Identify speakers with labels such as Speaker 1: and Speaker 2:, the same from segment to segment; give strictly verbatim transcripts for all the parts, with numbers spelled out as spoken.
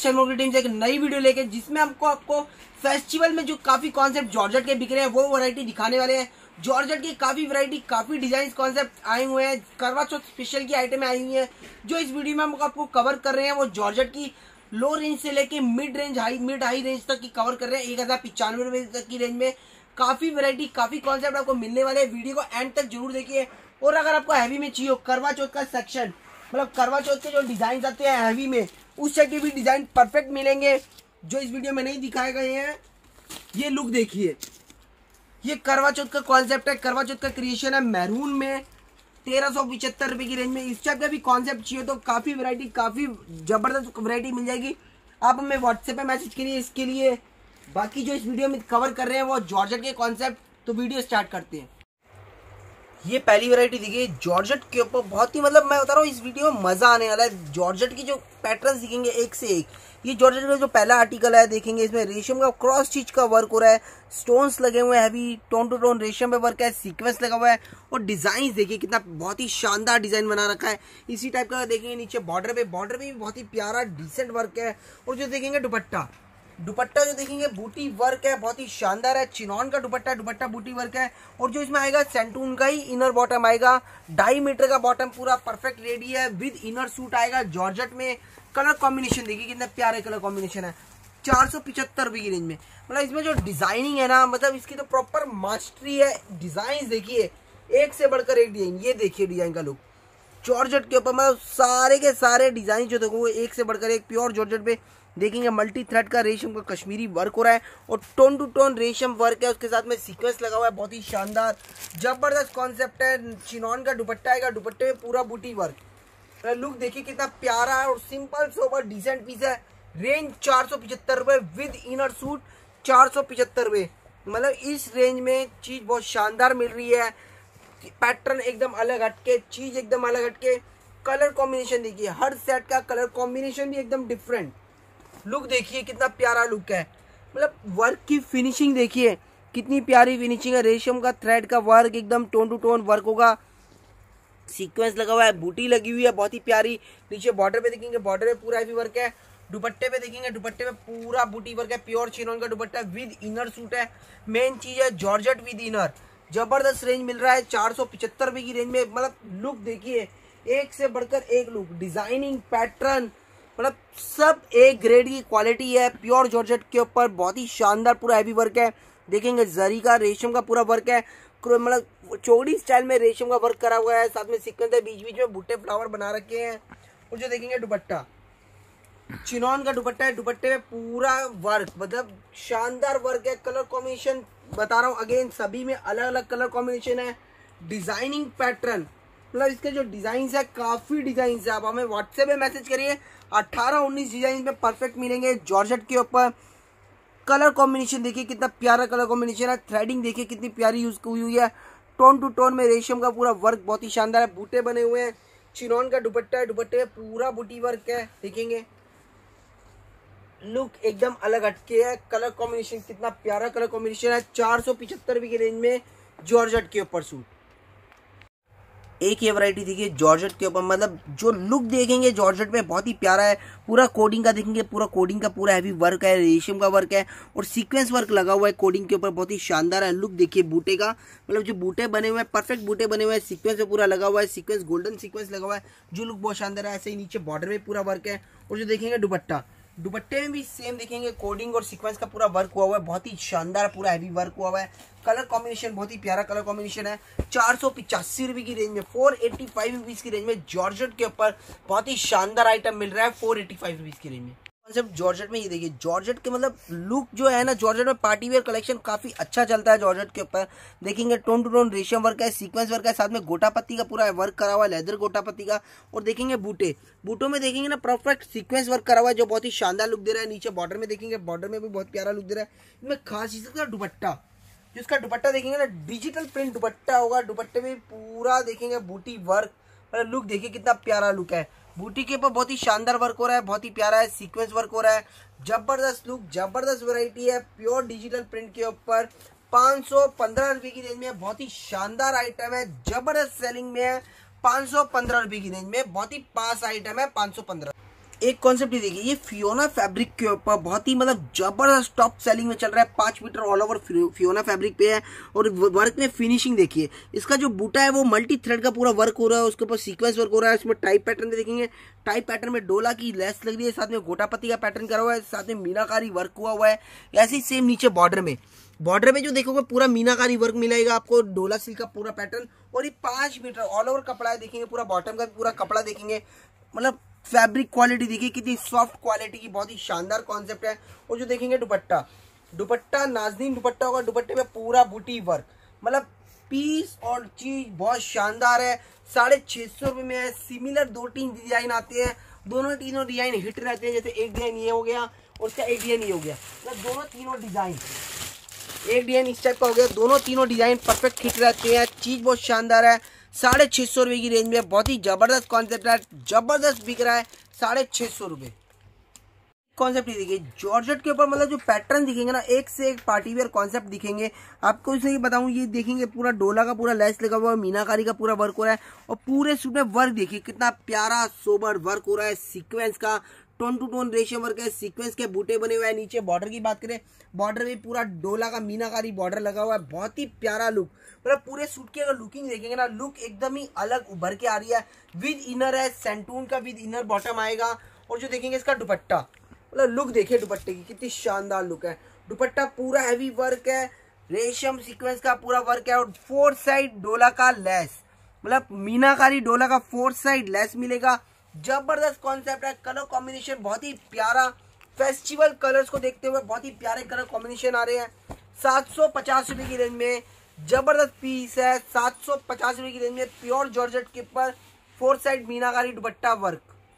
Speaker 1: Sharma team से एक नई वीडियो लेके, जिसमें हमको आपको फेस्टिवल में जो काफी कॉन्सेप्ट जॉर्जेट के बिक रहे हैं वो वैरायटी दिखाने वाले हैं। जॉर्जेट की काफी वैरायटी, काफी डिजाइन कॉन्सेप्ट आए हुए हैं, करवा चौथ स्पेशल की आइटम आई हुई है। जो इस वीडियो में हम आपको कवर कर रहे हैं वो जॉर्जेट की लो रेंज से लेके mid range high mid high range तक की कवर कर रहे हैं। एक हजार पिचानवे रुपए तक की रेंज में काफी वैरायटी, काफी कॉन्सेप्ट आपको मिलने वाले हैं। वीडियो को एंड तक जरूर देखिए। और अगर आपको हैवी में चाहिए करवा चौथ का सेक्शन, मतलब करवा चौथ के जो डिजाइन आते हैं हैवी में, उस टाइप के भी डिजाइन परफेक्ट मिलेंगे जो इस वीडियो में नहीं दिखाए गए हैं। ये लुक देखिए, ये करवा चौथ का कॉन्सेप्ट है, करवा चौथ का क्रिएशन है मैरून में, तेरह सौ पिछहत्तर रुपए की रेंज में। इस टाइप का भी कॉन्सेप्ट चाहिए तो काफी वैरायटी, काफी जबरदस्त वैरायटी मिल जाएगी। आप हमें व्हाट्सएप पे मैसेज करिए इसके लिए। बाकी जो इस वीडियो में कवर कर रहे हैं वो जॉर्जेट के कॉन्सेप्ट। तो वीडियो स्टार्ट करते हैं। ये पहली वैरायटी देखिए जॉर्जेट के ऊपर, बहुत ही मतलब मैं बता रहा हूँ इस वीडियो में मजा आने वाला है। जॉर्जेट की जो पैटर्न दिखेंगे एक से एक। ये जॉर्जेट का जो पहला आर्टिकल है देखेंगे, इसमें रेशम का क्रॉस स्टिच का वर्क हो रहा है, स्टोन्स लगे हुए हैं, हैवी टोन टू टोन रेशम पे वर्क है, सीक्वेंस लगा हुआ है। और डिजाइन देखिए कितना बहुत ही शानदार डिजाइन बना रखा है। इसी टाइप का देखेंगे नीचे बॉर्डर पे, बॉर्डर पे भी बहुत ही प्यारा डिसेंट वर्क है। और जो देखेंगे दुपट्टा, दुपट्टा जो देखेंगे बूटी वर्क है, बहुत ही शानदार है। चिनॉन का दुपट्टा, दुपट्टा बूटी वर्क है। और जो इसमें आएगा सेंटून का ही इनर बॉटम आएगा, ढाई मीटर का बॉटम पूरा परफेक्ट रेडी है। विद इनर सूट आएगा जॉर्जेट में। कलर कॉम्बिनेशन देखिए कितने प्यारे कलर कॉम्बिनेशन है। चार सौ पिछहत्तर रुपए की रेंज में। मतलब इसमें जो डिजाइनिंग है ना, मतलब इसकी तो प्रॉपर मास्टरी है। डिजाइन देखिए एक से बढ़कर एक डिजाइन। ये देखिए डिजाइन का लुक जॉर्जेट के ऊपर, मतलब सारे के सारे डिजाइन जो देखो एक से बढ़कर एक प्योर जॉर्जेट पे देखेंगे। मल्टी थ्रेड का रेशम का कश्मीरी वर्क हो रहा है और टोन टू टोन रेशम वर्क है। उसके साथ में सीक्वेंस लगा हुआ है, बहुत ही शानदार जबरदस्त कॉन्सेप्ट है। चिनॉन का दुपट्टा आएगा, दुपट्टे में पूरा बूटी वर्क। लुक देखिए कितना प्यारा है और सिंपल सोबर डिसेंट पीस है। रेंज चार सौ पिछहत्तर रुपए विद इनर सूट, चार सौ पिछहत्तर रुपए। मतलब इस रेंज में चीज बहुत शानदार मिल रही है। पैटर्न एकदम अलग हटके, चीज एकदम अलग हटके। कलर कॉम्बिनेशन देखिए, हर सेट का कलर कॉम्बिनेशन भी एकदम डिफरेंट। लुक देखिए कितना प्यारा लुक है। मतलब वर्क की फिनिशिंग देखिए कितनी प्यारी फिनिशिंग है। रेशम का थ्रेड का वर्क एकदम टोन टू टोन वर्क होगा। सीक्वेंस लगा हुआ है, बूटी लगी हुई है बहुत ही प्यारी। नीचे बॉर्डर पे देखेंगे, बॉर्डर पे पूरा हैवी वर्क है। दुपट्टे पे देखेंगे, दुपट्टे पे पूरा बूटी वर्क है। प्योर चिनॉन का दुपट्टा विद इनर सूट है। मेन चीज है जॉर्जेट विद इनर। जबरदस्त रेंज मिल रहा है चार सौ पिछहत्तर रुपए की रेंज में। मतलब लुक देखिए एक से बढ़कर एक लुक, डिजाइनिंग पैटर्न, मतलब सब एक ग्रेड की क्वालिटी है। प्योर जॉर्जेट के ऊपर बहुत ही शानदार पूरा हैवी वर्क है। देखेंगे जरी का रेशम का पूरा वर्क है, मतलब चौड़ी स्टाइल में रेशम का वर्क करा हुआ है। साथ में सीक्वेंस है, बीच बीच में भुट्टे फ्लावर बना रखे हैं। और जो देखेंगे दुपट्टा, चिनॉन का दुपट्टा है, दुपट्टे में पूरा वर्क, मतलब शानदार वर्क है। कलर कॉम्बिनेशन बता रहा हूँ अगेन, सभी में अलग अलग कलर कॉम्बिनेशन है। डिजाइनिंग पैटर्न, मतलब इसके जो डिजाइन है काफी डिजाइन है। आप हमें व्हाट्सएप पे मैसेज करिए। अठारह उन्नीस डिजाइन में परफेक्ट मिलेंगे जॉर्जेट के ऊपर। कलर कॉम्बिनेशन देखिए कितना प्यारा कलर कॉम्बिनेशन है। थ्रेडिंग देखिए कितनी प्यारी यूज हुई हुई है। टोन टू टोन में रेशम का पूरा वर्क बहुत ही शानदार है। बूटे बने हुए हैं। चिनॉन का दुपट्टा है, दुपट्टे में पूरा बूटी वर्क है। देखेंगे लुक एकदम अलग हटके है। कलर कॉम्बिनेशन कितना प्यारा कलर कॉम्बिनेशन है। चार सौ पिछहत्तर रुपए की रेंज में जॉर्जेट के ऊपर सूट। एक ये वैरायटी देखिए जॉर्जेट के ऊपर, मतलब जो लुक देखेंगे जॉर्जेट में बहुत ही प्यारा है। पूरा कोडिंग का देखेंगे, पूरा कोडिंग का पूरा हैवी वर्क है, रेशम का वर्क है और सीक्वेंस वर्क लगा हुआ है कोडिंग के ऊपर, बहुत ही शानदार है। लुक देखिए बूटे का, मतलब जो बूटे बने हुए हैं परफेक्ट बूटे बने हुए हैं। सीक्वेंस में पूरा लगा हुआ है, सीक्वेंस गोल्डन सीक्वेंस लगा हुआ है जो लुक बहुत शानदार है। ऐसे ही नीचे बॉर्डर में पूरा वर्क है। और जो देखेंगे दुपट्टा, दुपट्टे में भी सेम देखेंगे कोडिंग और सीक्वेंस का पूरा वर्क हुआ हुआ है। बहुत ही शानदार पूरा हैवी वर्क हुआ हुआ है। कलर कॉम्बिनेशन बहुत ही प्यारा कलर कॉम्बिनेशन है। चार सौ पिचासी रुपए की रेंज में, फोर एट्टी फाइव रुपीज की रेंज में जॉर्जेट के ऊपर बहुत ही शानदार आइटम मिल रहा है। फोर एट्टी फाइव रुपीज की रेंज में कॉन्सेप्ट जॉर्जेट में। ये देखिए जॉर्जेट के मतलब लुक जो है ना, जॉर्जेट में पार्टी वेयर कलेक्शन काफी अच्छा चलता है जॉर्जेट के ऊपर। देखेंगे टोन टू टोन रेशम वर्क है, सीक्वेंस वर्क है, साथ में गोटा पत्ती का पूरा वर्क करा हुआ है, लेदर गोटा पत्ती का। और देखेंगे बूटे, बूटों में देखेंगे ना परफेक्ट सीक्वेंस वर्क करा हुआ है जो बहुत ही शानदार लुक दे रहा है। नीचे बॉर्डर में देखेंगे, बॉर्डर में भी बहुत प्यारा लुक दे रहा है। इसमें खास चीज का दुपट्टा, जिसका दुपट्टा देखेंगे ना डिजिटल प्रिंट दुपट्टा होगा। दुपट्टे में पूरा देखेंगे बूटी वर्क, मतलब लुक देखिए कितना प्यारा लुक है। बूटी के ऊपर बहुत ही शानदार वर्क हो रहा है, बहुत ही प्यारा है। सीक्वेंस वर्क हो रहा है, जबरदस्त लुक, जबरदस्त वैरायटी है। प्योर डिजिटल प्रिंट के ऊपर पाँच सौ पंद्रह रुपए की रेंज में बहुत ही शानदार आइटम है। जबरदस्त सेलिंग में है। पाँच सौ पंद्रह रुपए की रेंज में बहुत ही पास आइटम है। पाँच सौ पंद्रह। एक कॉन्सेप्ट ये देखिए, ये फियोना फैब्रिक के ऊपर बहुत ही मतलब जबरदस्त टॉप सेलिंग में चल रहा है। पांच metre all over Fiona fabric पे है और वर्क में फिनिशिंग देखिए। इसका जो बूटा है वो मल्टी थ्रेड का पूरा वर्क हो रहा है, उसके ऊपर सीक्वेंस वर्क हो रहा है। इसमें टाइप पैटर्न में देखेंगे, टाइप पैटर्न में डोला की लेस लग रही है, साथ में गोटापत्ती का पैटर्न करा हुआ है, साथ में मीनाकारी वर्क हुआ हुआ है। ऐसे ही सेम नीचे बॉर्डर में बॉर्डर में जो देखोगे पूरा मीनाकारी वर्क मिलेगा आपको, डोला सिल्क का पूरा पैटर्न। और ये पांच मीटर ऑल ओवर कपड़ा है, देखेंगे पूरा बॉटम का पूरा कपड़ा देखेंगे। मतलब फैब्रिक क्वालिटी देखिए कितनी सॉफ्ट क्वालिटी की, बहुत ही शानदार कॉन्सेप्ट है। और जो देखेंगे दुपट्टा, दुपट्टा नाज़नीन दुपट्टा होगा, दुपट्टे में पूरा बूटी वर्क, मतलब पीस और चीज बहुत शानदार है। साढ़े छह सौ रुपये में है। सिमिलर दो तीन डिजाइन आते हैं, दोनों तीनों डिजाइन हिट रहते हैं। जैसे एक डिजाइन ये हो गया और उसका एक डिजाइन ये हो गया, मतलब दोनों तीनों डिजाइन, एक डिजाइन इस टाइप का हो गया, दोनों तीनों डिजाइन परफेक्ट हिट रहते हैं। चीज बहुत शानदार है। साढ़े छह सौ रुपये की रेंज में बहुत ही जबरदस्त कॉन्सेप्ट है, जबरदस्त बिक रहा है साढ़े छह सौ रुपये। कॉन्सेप्ट ये देखिए, जॉर्जेट के ऊपर मतलब जो पैटर्न दिखेंगे ना, एक से एक पार्टी वेयर कॉन्सेप्ट दिखेंगे आपको। इसलिए बताऊं, ये देखेंगे पूरा डोला का पूरा लेस लगा हुआ है, मीनाकारी का पूरा वर्क हो रहा है। और पूरे सूट में वर्क देखिए कितना प्यारा सोबर वर्क हो रहा है। सीक्वेंस का टोन टू टोन रेशम वर्क है, सीक्वेंस के बूटे बने हुए हैं। नीचे बॉर्डर की बात करें, बॉर्डर में पूरा डोला का मीनाकारी बॉर्डर लगा हुआ है, बहुत ही प्यारा लुक। मतलब पूरे सूट की अगर लुकिंग देखेंगे ना, लुक एकदम ही अलग उभर के आ रही है। विद इनर है, सेंटून का विद इनर बॉटम आएगा। और जो देखेंगे इसका दुपट्टा, मतलब लुक देखिए दुपट्टे की कितनी शानदार लुक है। दुपट्टा पूरा हैवी वर्क है, रेशम सीक्वेंस का पूरा वर्क है। और फोर साइड डोला का लेस, मतलब मीनाकारी डोला का फोर साइड लेस मिलेगा। जबरदस्त कॉन्सेप्ट है। कलर कॉम्बिनेशन बहुत ही प्यारा, फेस्टिवल कलर्स को देखते हुए बहुत ही प्यारे कलर कॉम्बिनेशन आ रहे हैं। सात सौ पचास रुपए की रेंज में जबरदस्त पीस है। सात सौ पचास रुपए की रेंज में प्योर जॉर्जेट के ऊपर फोर साइड मीनाकारी दुपट्टा वर्क।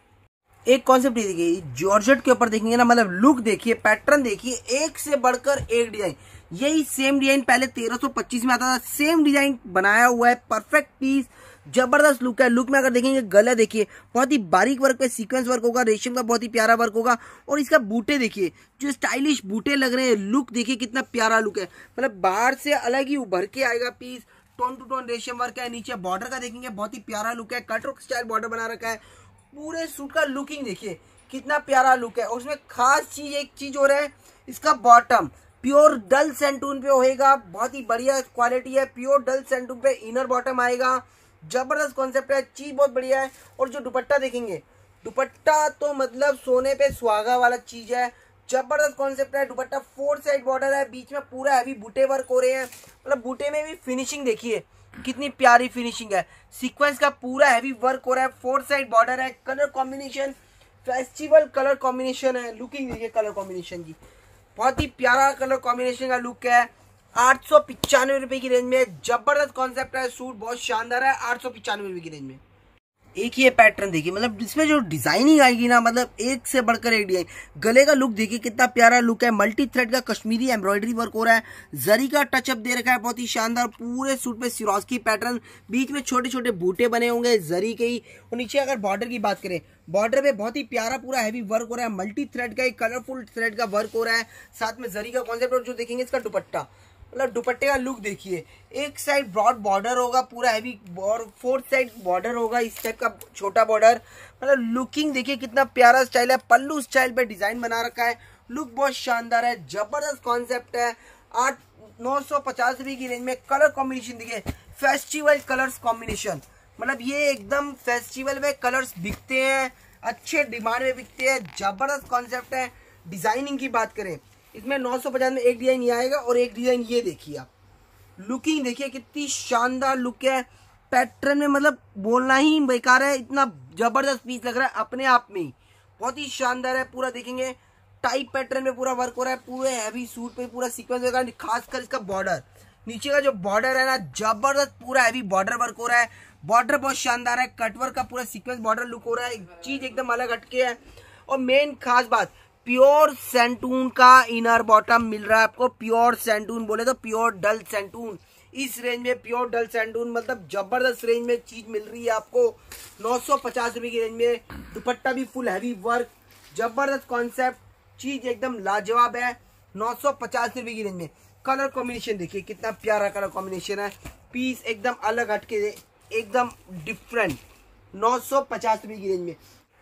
Speaker 1: एक कॉन्सेप्ट ये देखिए, जॉर्जेट के ऊपर देखेंगे ना, मतलब लुक देखिए, पैटर्न देखिए, एक से बढ़कर एक डिजाइन। यही सेम डिजाइन पहले तेरह सौ पच्चीस में आता था, सेम डिजाइन बनाया हुआ है। परफेक्ट पीस, जबरदस्त लुक है। लुक में अगर देखेंगे, गला देखिए बहुत ही बारीक वर्क पे सीक्वेंस वर्क होगा, रेशम का बहुत ही प्यारा वर्क होगा। और इसका बूटे देखिए, जो स्टाइलिश बूटे लग रहे हैं, लुक देखिए कितना प्यारा लुक है। मतलब बाहर से अलग ही उभर के आएगा पीस। टोन टू टोन रेशम वर्क है। नीचे बॉर्डर का देखेंगे, बहुत ही प्यारा लुक है, कटवर्क स्टाइल बॉर्डर बना रखा है। पूरे सूट का लुकिंग देखिए कितना प्यारा लुक है। और उसमें खास चीज एक चीज हो रहा है, इसका बॉटम प्योर डल सेंटून पे होएगा, बहुत ही बढ़िया क्वालिटी है। प्योर डल सेंटून पे इनर बॉटम आएगा। जबरदस्त कॉन्सेप्ट है, चीज बहुत बढ़िया है। और जो दुपट्टा देखेंगे, दुपट्टा तो मतलब सोने पे सुहागा वाला चीज है। जबरदस्त कॉन्सेप्ट है। दुपट्टा फोर साइड बॉर्डर है, बीच में पूरा हैवी बूटे वर्क हो रहे हैं। मतलब बूटे में भी फिनिशिंग देखिए कितनी प्यारी फिनिशिंग है। सीक्वेंस का पूरा हैवी वर्क हो रहा है, फोर साइड बॉर्डर है। Colour combination festival colour combination है। लुकिंग देखिए कलर कॉम्बिनेशन की, बहुत ही प्यारा कलर कॉम्बिनेशन का लुक है। आठ सौ पिचानवे रुपए की रेंज में जबरदस्त कॉन्सेप्ट है। सूट बहुत शानदार है, आठ सौ पिचानवे रुपए की रेंज में। एक ही पैटर्न देखिए, मतलब इसमें जो डिजाइनिंग आएगी ना, मतलब एक से बढ़कर एक डिजाइन। गले का लुक देखिए कितना प्यारा लुक है। मल्टी थ्रेड का कश्मीरी एम्ब्रॉयडरी वर्क हो रहा है, जरी का टचअप दे रखा है, बहुत ही शानदार। पूरे सूट पे सिरोस्की पैटर्न, बीच में छोटे छोटे बूटे बने होंगे जरी के ही। और नीचे अगर बॉर्डर की बात करें, बॉर्डर पे बहुत ही प्यारा पूरा हैवी वर्क हो रहा है। मल्टी थ्रेड का एक कलरफुल थ्रेड का वर्क हो रहा है, साथ में जरी का कॉन्सेप्ट। और जो देखेंगे इसका दुपट्टा, मतलब दुपट्टे का लुक देखिए, एक साइड ब्रॉड बॉर्डर होगा पूरा हैवी, और फोर्थ साइड बॉर्डर होगा इस टाइप का छोटा बॉर्डर। मतलब लुकिंग देखिए कितना प्यारा स्टाइल है। पल्लू स्टाइल पे डिजाइन बना रखा है, लुक बहुत शानदार है। जबरदस्त कॉन्सेप्ट है। आठ नौ सौ पचास रुपए की रेंज में। कलर कॉम्बिनेशन देखिए, फेस्टिवल कलर्स कॉम्बिनेशन, मतलब ये एकदम फेस्टिवल में कलर्स बिकते हैं, अच्छे डिमांड में बिकते हैं। जबरदस्त कॉन्सेप्ट है। डिजाइनिंग की बात करें, इसमें नौ सौ पचास में एक डिजाइन ये आएगा और एक डिजाइन ये देखिए आप। लुकिंग देखिए कितनी शानदार लुक है। पैटर्न में मतलब बोलना ही बेकार है, इतना जबरदस्त पीस लग रहा है अपने आप में ही, बहुत ही शानदार है। पूरा देखेंगे टाइप पैटर्न में पूरा वर्क हो रहा है, पूरे हैवी सूट पे पूरा सीक्वेंस होगा। खासकर इसका बॉर्डर, नीचे का जो बॉर्डर है ना, जबरदस्त पूरा हैवी बॉर्डर वर्क हो रहा है। बॉर्डर बहुत शानदार है, कटवर्क का पूरा सीक्वेंस बॉर्डर लुक हो रहा है, चीज एकदम अलग हटके है। और मेन खास बात, प्योर सेंटून का इनर बॉटम मिल रहा है आपको। प्योर सेंटून बोले तो प्योर डल सेंटून, इस रेंज में प्योर डल सेंटून, मतलब जबरदस्त रेंज में चीज मिल रही है आपको। नौ सौ पचास रुपए की रेंज में। दुपट्टा भी फुल हैवी वर्क, जबरदस्त कॉन्सेप्ट, चीज एकदम लाजवाब है। नौ सौ पचास रुपए की रेंज में। कलर कॉम्बिनेशन देखिए कितना प्यारा कलर कॉम्बिनेशन है। पीस एकदम अलग हटके, एकदम डिफरेंट। नौ सौ पचास रुपए की रेंज में।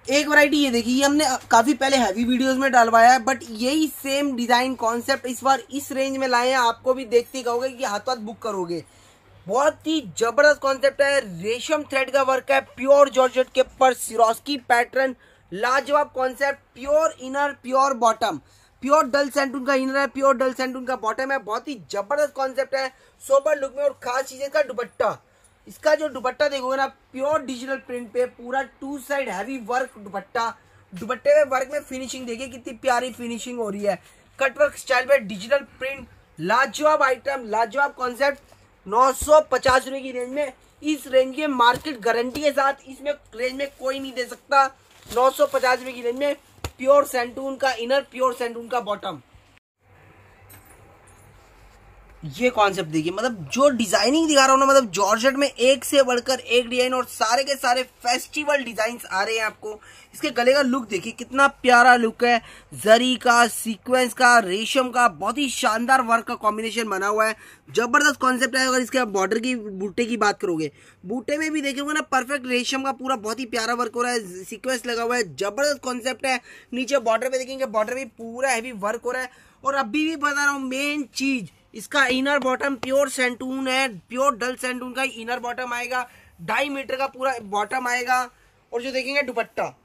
Speaker 1: एक वैरायटी ये देखिए, ये हमने काफी पहले हैवी वीडियोस में डलवाया है, बट यही सेम डिजाइन कॉन्सेप्ट इस बार इस रेंज में लाए हैं। आपको भी देखते ही कहोगे कि हाथ हाथ बुक करोगे। बहुत ही जबरदस्त कॉन्सेप्ट है, रेशम थ्रेड का वर्क है, प्योर जॉर्जेट के ऊपर सिरोस्की पैटर्न, लाजवाब concept, pure inner pure bottom, pure dull santoon का इनर है, प्योर डल सैंटून का बॉटम है। बहुत ही जबरदस्त कॉन्सेप्ट है, सोबर लुक में। और खास चीज का दुपट्टा, इसका जो दुपट्टा देखोगे ना, प्योर डिजिटल प्रिंट पे पूरा two side heavy work dupatta. दुपट्टे में वर्क में फिनिशिंग देखिए कितनी प्यारी फिनिशिंग हो रही है, कटवर्क स्टाइल पे डिजिटल प्रिंट, लाजवाब आइटम, लाजवाब कॉन्सेप्ट। नौ सौ पचास रुपए की रेंज में, इस रेंज के मार्केट गारंटी के साथ इसमें रेंज में कोई नहीं दे सकता। नौ सौ पचास रुपए की रेंज में प्योर सैंटून का इनर, प्योर सैंटून का बॉटम। ये कॉन्सेप्ट देखिए, मतलब जो डिजाइनिंग दिखा रहा हूँ ना, मतलब जॉर्जेट में एक से बढ़कर एक डिजाइन, और सारे के सारे फेस्टिवल डिजाइन्स आ रहे हैं आपको। इसके गले का लुक देखिए कितना प्यारा लुक है, जरी का, सीक्वेंस का, रेशम का, बहुत ही शानदार वर्क का कॉम्बिनेशन बना हुआ है, जबरदस्त कॉन्सेप्ट है। अगर इसके बॉर्डर की, बूटे की बात करोगे, बूटे में भी देखोगे ना परफेक्ट रेशम का पूरा बहुत ही प्यारा वर्क हो रहा है, सीक्वेंस लगा हुआ है, जबरदस्त कॉन्सेप्ट है। नीचे बॉर्डर पे देखेंगे, बॉर्डर में पूरा हैवी वर्क हो रहा है। और अभी भी बता रहा हूँ मेन चीज, इसका इनर बॉटम प्योर सैंटून है, प्योर डल सैंटून का इनर बॉटम आएगा, ढाई मीटर का पूरा बॉटम आएगा। और जो देखेंगे दुपट्टा,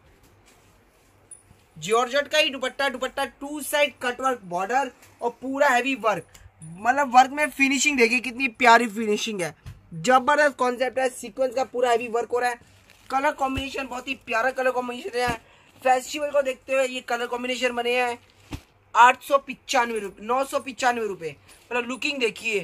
Speaker 1: जॉर्जेट का ही dupatta, dupatta two side cutwork border और पूरा हैवी वर्क, मतलब वर्क में फिनिशिंग देखिए कितनी प्यारी फिनिशिंग है, जबरदस्त कॉन्सेप्ट है। सीक्वेंस का पूरा हैवी वर्क हो रहा है, कलर कॉम्बिनेशन बहुत ही प्यारा कलर कॉम्बिनेशन है। फेस्टिवल को देखते हुए ये कलर कॉम्बिनेशन बने हैं। आठ सौ पिचानवे रुपये, नौ सौ पिचानवे रुपये, मतलब लुकिंग देखिए,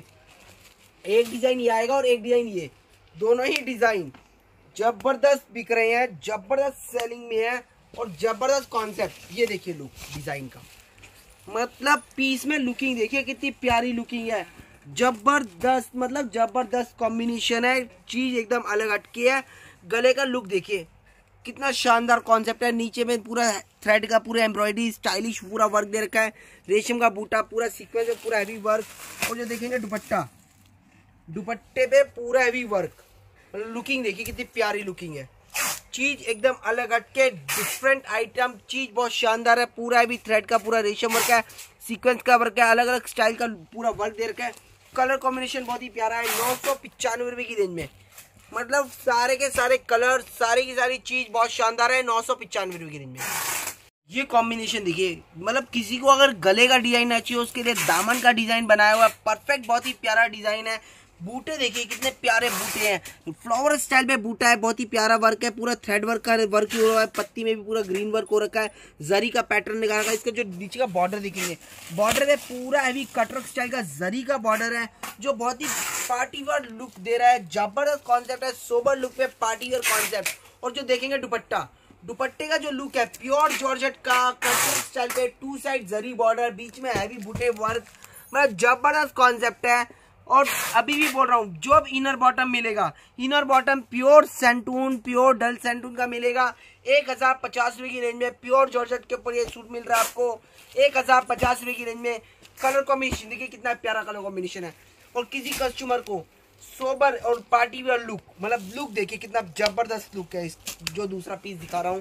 Speaker 1: एक डिजाइन ये आएगा और एक डिजाइन ये, दोनों ही डिजाइन जबरदस्त बिक रहे हैं, जबरदस्त सेलिंग में है और जबरदस्त कॉन्सेप्ट। ये देखिए लुक डिजाइन का, मतलब पीस में लुकिंग देखिए कितनी प्यारी लुकिंग है, जबरदस्त, मतलब जबरदस्त कॉम्बिनेशन है, चीज एकदम अलग हटके है। गले का लुक देखिए कितना शानदार कॉन्सेप्ट है, नीचे में पूरा थ्रेड का पूरा एम्ब्रॉयडरी स्टाइलिश पूरा वर्क दे रखा है, रेशम का बूटा, पूरा सीक्वेंस, पूरा हैवी वर्क। और जो देखेंगे दुपट्टा, दुपट्टे पे पूरा हैवी वर्क, मतलब लुकिंग देखिए कितनी प्यारी लुकिंग है, चीज एकदम अलग हटके डिफरेंट आइटम, चीज बहुत शानदार है। पूरा हैवी थ्रेड का पूरा रेशम वर्क है, सीक्वेंस का वर्क है, अलग अलग स्टाइल का पूरा वर्क दे रखा है, कलर कॉम्बिनेशन बहुत ही प्यारा है। नौ सौ पिचानवे रुपए की रेंज में, मतलब सारे के सारे कलर, सारी की सारी चीज बहुत शानदार है। नौ सौ पिचानवे रुपए की रेंज में ये कॉम्बिनेशन देखिए, मतलब किसी को अगर गले का डिजाइन ना चाहिए, उसके लिए दामन का डिजाइन बनाया हुआ है, परफेक्ट, बहुत ही प्यारा डिजाइन है। बूटे देखिए कितने प्यारे बूटे हैं, फ्लावर स्टाइल पे बूटा है, बहुत ही प्यारा वर्क है, पूरा थ्रेड वर्क का वर्क हो रहा है, पत्ती में भी पूरा ग्रीन वर्क हो रखा है, जरी का पैटर्न निकाल रखा है। इसका जो नीचे का बॉर्डर दिखेंगे, बॉर्डर में पूरा हैवी कटवर्क स्टाइल का जरी का बॉर्डर है, जो बहुत ही पार्टी वेयर लुक दे रहा है, जबरदस्त कॉन्सेप्ट है, सोबर लुक पे पार्टी वेयर कॉन्सेप्ट। और जो देखेंगे दुपट्टा, दुपट्टे का जो लुक है प्योर जॉर्जेट का, कटवर्क स्टाइल पे टू साइड जरी बॉर्डर, बीच में हैवी बूटे वर्क, मतलब जबरदस्त कॉन्सेप्ट है। और अभी भी बोल रहा हूँ, जो अब इनर बॉटम मिलेगा, inner bottom pure सैंटून, pure dull santoon का मिलेगा। एक हजार पचास रुपए की रेंज में प्योर जॉर्जेट के ऊपर ये सूट मिल रहा है आपको, एक हजार पचास रुपए की रेंज में। कलर कॉम्बिनेशन देखिए कितना प्यारा कलर कॉम्बिनेशन है। और किसी कस्टमर को सोबर और पार्टी वेयर लुक, मतलब लुक देखिए कितना जबरदस्त लुक है। इस जो दूसरा पीस दिखा रहा हूँ,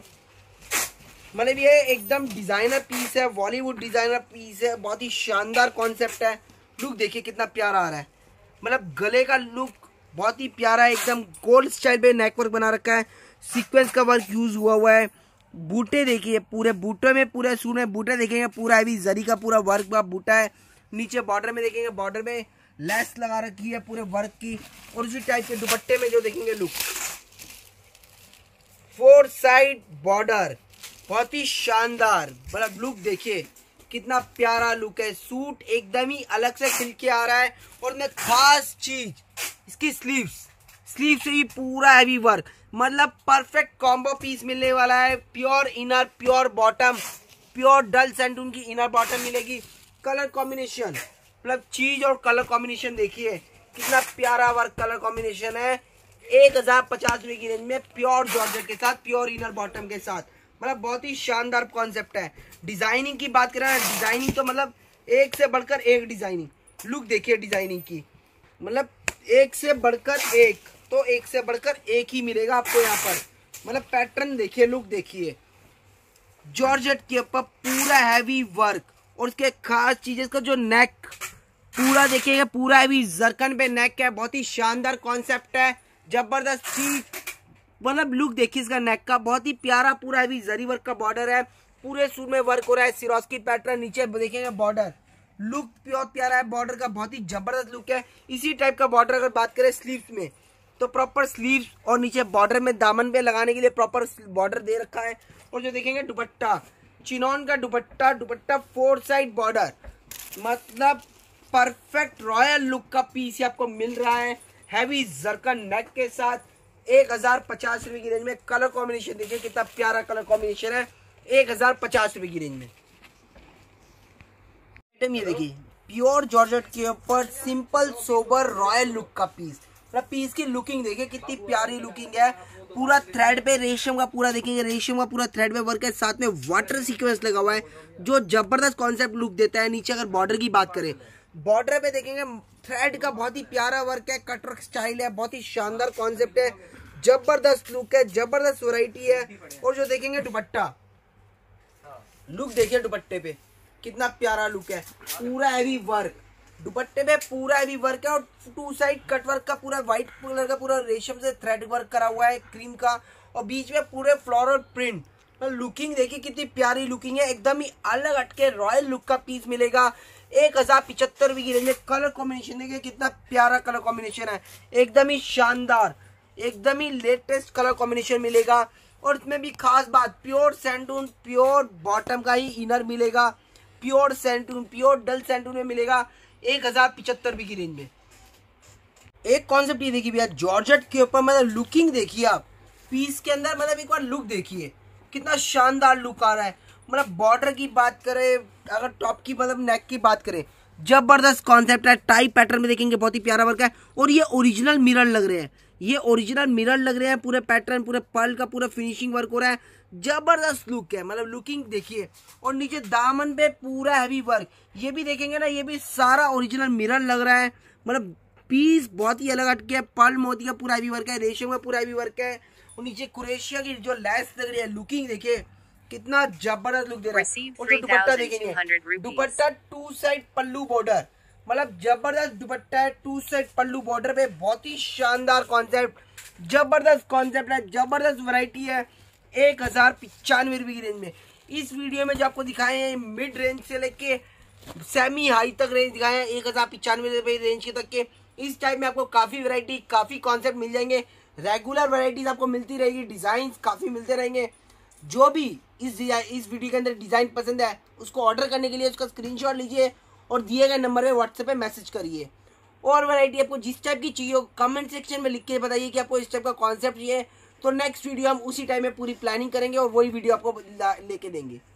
Speaker 1: मतलब ये एकदम डिजाइनर पीस है, बॉलीवुड डिजाइनर पीस है, बहुत ही शानदार कॉन्सेप्ट है। लुक देखिए कितना प्यारा आ रहा है, मतलब गले का लुक बहुत ही प्यारा है, एकदम गोल्ड स्टाइल पे नेक वर्क बना रखा है, सीक्वेंस का वर्क यूज हुआ हुआ है। बूटे देखिए, पूरे बूटे में, पूरे सूट में बूटे देखेंगे, पूरा हैवी जरी का पूरा वर्क का बूटा है। नीचे बॉर्डर में देखेंगे, बॉर्डर में लेस लगा रखी है पूरे वर्क की। और उसी टाइप के दुपट्टे में जो देखेंगे लुक, फोर साइड बॉर्डर, बहुत ही शानदार, मतलब लुक देखिए कितना प्यारा लुक है। सूट एकदम ही अलग से खिल के आ रहा है। और मैं खास चीज, इसकी स्लीव्स, स्लीव से ही पूरा हैवी वर्क, मतलब परफेक्ट कॉम्बो पीस मिलने वाला है। Pure inner, pure bottom, pure dull santoon की इनर बॉटम मिलेगी। कलर कॉम्बिनेशन, मतलब चीज और कलर कॉम्बिनेशन देखिए कितना प्यारा वर्क कलर कॉम्बिनेशन है। एक हजार पचास रुपए की रेंज में प्योर जॉर्जेट के साथ, प्योर इनर बॉटम के साथ, मतलब बहुत ही शानदार कॉन्सेप्ट है। डिजाइनिंग की बात करें, डिजाइनिंग तो मतलब एक से बढ़कर एक डिजाइनिंग, लुक देखिए डिजाइनिंग की, मतलब एक से बढ़कर एक, तो एक से बढ़कर एक ही मिलेगा आपको यहाँ पर। मतलब पैटर्न देखिए, लुक देखिए, जॉर्जेट के ऊपर पूरा हैवी वर्क और उसके खास चीज इसका जो नेक पूरा देखिएगा, पूरा हैवी जरकन पे नेक है। बहुत ही शानदार कॉन्सेप्ट है, जबरदस्त चीज। मतलब लुक देखिए इसका नेक का, बहुत ही प्यारा पूरा हैवी जरी वर्क का बॉर्डर है। पूरे सूट में वर्क हो रहा है, सिरोस्की पैटर्न, नीचे देखेंगे बॉर्डर, लुक बहुत प्यारा है बॉर्डर का, बहुत ही जबरदस्त लुक है। इसी टाइप का बॉर्डर अगर बात करें स्लीव्स में तो प्रॉपर स्लीव्स और नीचे बॉर्डर में दामन पे लगाने के लिए प्रॉपर बॉर्डर दे रखा है। और जो देखेंगे दुपट्टा, चिनॉन का dupatta, dupatta four side border, मतलब परफेक्ट रॉयल लुक का पीस आपको मिल रहा है हैवी जरकन नेक के साथ। एक हजार पचास रुपए की रेंज में कलर कॉम्बिनेशन देखिए कितना प्यारा कलर कॉम्बिनेशन है, एक हजार पचास रुपए की रेंज में। ये देखिए प्योर जॉर्जेट के ऊपर सिंपल सोबर रॉयल लुक का पीस। मतलब पीस की लुकिंग देखिए कितनी प्यारी लुकिंग है। पूरा थ्रेड पे रेशम का पूरा देखेंगे, रेशम का पूरा थ्रेड पे वर्क है, साथ में वाटर सीक्वेंस लगा हुआ है जो जबरदस्त कॉन्सेप्ट लुक देता है। नीचे अगर बॉर्डर की बात करें, बॉर्डर पे देखेंगे थ्रेड का बहुत ही प्यारा वर्क है, कटवर्क स्टाइल है, बहुत ही शानदार कॉन्सेप्ट है, जबरदस्त लुक है, जबरदस्त वैरायटी है। और जो देखेंगे दुपट्टा, लुक देखिए दुपट्टे पे कितना प्यारा लुक है, पूरा हैवी वर्क दुपट्टे पे, पूरा हैवी वर्क है। और टू साइड कट वर्क का पूरा व्हाइट कलर का पूरा रेशम से थ्रेड वर्क करा हुआ है क्रीम का, और बीच में पूरे फ्लोरल प्रिंट। तो लुकिंग देखिए कितनी प्यारी लुकिंग है, एकदम ही अलग हटके रॉयल लुक का पीस मिलेगा एक हजार पिछहत्तर रुपए की रेंज में। कलर कॉम्बिनेशन देखिए कितना प्यारा कलर कॉम्बिनेशन है, एकदम ही शानदार, एकदम ही लेटेस्ट कलर कॉम्बिनेशन मिलेगा। और इसमें भी खास बात, प्योर सैंटून, प्योर बॉटम का ही इनर मिलेगा, प्योर सैंटून, प्योर डल सैंटून में मिलेगा एक हजार पिछहत्तर रुपए की रेंज में। एक कॉन्सेप्ट ये देखिए भैया, जॉर्जेट के ऊपर मतलब लुकिंग देखिए आप पीस के अंदर, मतलब एक बार लुक देखिए कितना शानदार लुक आ रहा है। मतलब बॉर्डर की बात करें, अगर टॉप की मतलब नेक की बात करें, जबरदस्त कॉन्सेप्ट है। टाई पैटर्न में देखेंगे बहुत ही प्यारा वर्क है, और ये ओरिजिनल मिरर लग रहे हैं, ये ओरिजिनल मिरर लग रहे हैं। पूरे पैटर्न, पूरे पर्ल का पूरा फिनिशिंग वर्क हो रहा है, जबरदस्त लुक है। मतलब लुकिंग देखिए, और नीचे दामन पे पूरा हैवी वर्क, ये भी देखेंगे ना, ये भी सारा ओरिजिनल मिरर लग रहा है। मतलब पीस बहुत ही अलग हटके है, पर्ल मोती का पूरा हैवी वर्क है, रेशम का पूरा हैवी वर्क है, और नीचे कुरेशिया की जो लेस लग रही है, लुकिंग देखिए कितना जबरदस्त लुक दे रहा है। और जो दुपट्टा देखेंगे, dupatta two side pallu border, मतलब जबरदस्त दुपट्टा है, टू साइड पल्लू बॉर्डर पे, बहुत ही शानदार कॉन्सेप्ट, जबरदस्त कॉन्सेप्ट है, जबरदस्त वैरायटी है। एक हजार पिचानवे रुपए की रेंज में। इस वीडियो में जो आपको दिखाए हैं मिड रेंज से लेके सेमी हाई तक रेंज दिखाए हैं, एक हजार पिचानवे रुपए रेंज के तक के। इस टाइप में आपको काफी वैरायटी, काफी कॉन्सेप्ट मिल जाएंगे। रेगुलर वैरायटीज आपको मिलती रहेगी, डिजाइन काफी मिलते रहेंगे। जो भी इस इस वीडियो के अंदर डिजाइन पसंद है उसको ऑर्डर करने के लिए उसका स्क्रीनशॉट लीजिए और दिए गए नंबर पे व्हाट्सएप पे मैसेज करिए। और वैरायटी आपको जिस टाइप की चाहिए हो कमेंट सेक्शन में लिख के बताइए कि आपको इस टाइप का कॉन्सेप्ट चाहिए, तो नेक्स्ट वीडियो हम उसी टाइम में पूरी प्लानिंग करेंगे और वही वीडियो आपको लेके देंगे।